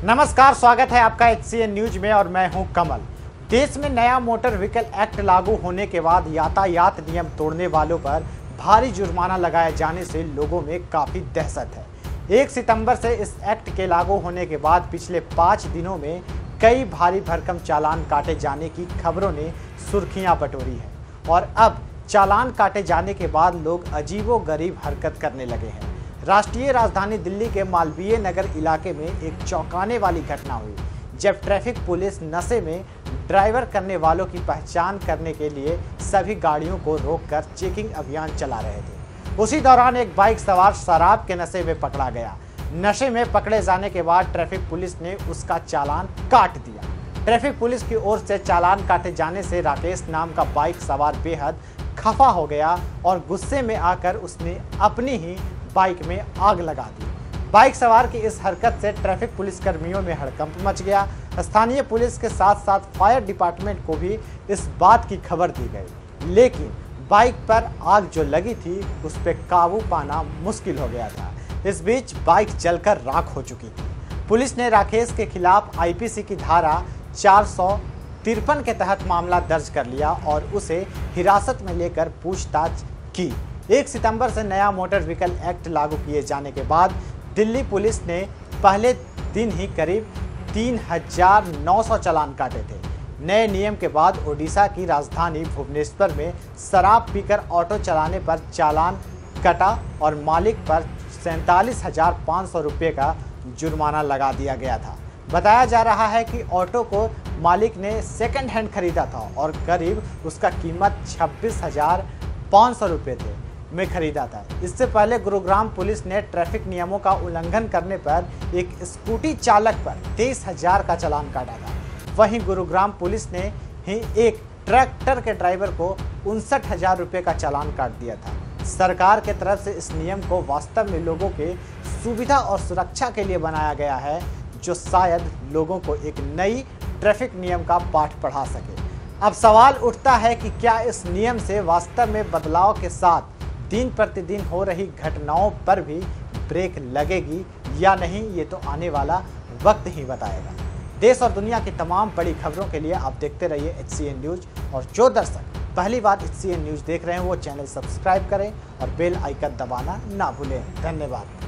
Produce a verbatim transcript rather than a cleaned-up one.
नमस्कार, स्वागत है आपका एच सी एन न्यूज में और मैं हूं कमल। देश में नया मोटर व्हीकल एक्ट लागू होने के बाद यातायात नियम तोड़ने वालों पर भारी जुर्माना लगाए जाने से लोगों में काफी दहशत है। एक सितंबर से इस एक्ट के लागू होने के बाद पिछले पाँच दिनों में कई भारी भरकम चालान काटे जाने की खबरों ने सुर्खियां बटोरी है और अब चालान काटे जाने के बाद लोग अजीबोगरीब हरकत करने लगे हैं। राष्ट्रीय राजधानी दिल्ली के मालवीय नगर इलाके में एक चौंकाने वाली घटना हुई, जब ट्रैफिक पुलिस नशे में ड्राइवर करने वालों की पहचान करने के लिए सभी गाड़ियों को रोककर चेकिंग अभियान चला रहे थे। उसी दौरान एक बाइक सवार शराब के नशे में पकड़ा गया। नशे में पकड़े जाने के बाद ट्रैफिक पुलिस ने उसका चालान काट दिया। ट्रैफिक पुलिस की ओर से चालान काटे जाने से राकेश नाम का बाइक सवार बेहद खफा हो गया और गुस्से में आकर उसने अपनी ही बाइक में आग लगा दी। बाइक सवार की इस हरकत से ट्रैफिक पुलिस कर्मियों में हड़कंप मच गया। स्थानीय पुलिस के साथ साथ फायर डिपार्टमेंट को भी इस बात की खबर दी गई, लेकिन बाइक पर आग जो लगी थी उस पर काबू पाना मुश्किल हो गया था। इस बीच बाइक जलकर राख हो चुकी थी। पुलिस ने राकेश के खिलाफ आई पी सी की धारा चार सौ तिरपन के तहत मामला दर्ज कर लिया और उसे हिरासत में लेकर पूछताछ की। एक सितंबर से नया मोटर व्हीकल एक्ट लागू किए जाने के बाद दिल्ली पुलिस ने पहले दिन ही करीब तीन हजार नौ सौ चालान काटे थे। नए नियम के बाद ओडिशा की राजधानी भुवनेश्वर में शराब पीकर ऑटो चलाने पर चालान कटा और मालिक पर सैंतालीस हजार पाँच सौ रुपये का जुर्माना लगा दिया गया था। बताया जा रहा है कि ऑटो को मालिक ने सेकंड हैंड खरीदा था और करीब उसका कीमत छब्बीस हजार पाँच सौ रुपये थे में खरीदा था। इससे पहले गुरुग्राम पुलिस ने ट्रैफिक नियमों का उल्लंघन करने पर एक स्कूटी चालक पर तेईस हजार का चालान काटा था। वहीं गुरुग्राम पुलिस ने ही एक ट्रैक्टर के ड्राइवर को उनसठ हजार रुपये का चालान काट दिया था। सरकार के तरफ से इस नियम को वास्तव में लोगों के सुविधा और सुरक्षा के लिए बनाया गया है, जो शायद लोगों को एक नई ट्रैफिक नियम का पाठ पढ़ा सके। अब सवाल उठता है कि क्या इस नियम से वास्तव में बदलाव के साथ दिन प्रतिदिन हो रही घटनाओं पर भी ब्रेक लगेगी या नहीं, ये तो आने वाला वक्त ही बताएगा। देश और दुनिया की तमाम बड़ी खबरों के लिए आप देखते रहिए एच सी एन न्यूज और जो दर्शक पहली बार एच सी एन न्यूज देख रहे हैं वो चैनल सब्सक्राइब करें और बेल आइकन दबाना ना भूलें। धन्यवाद।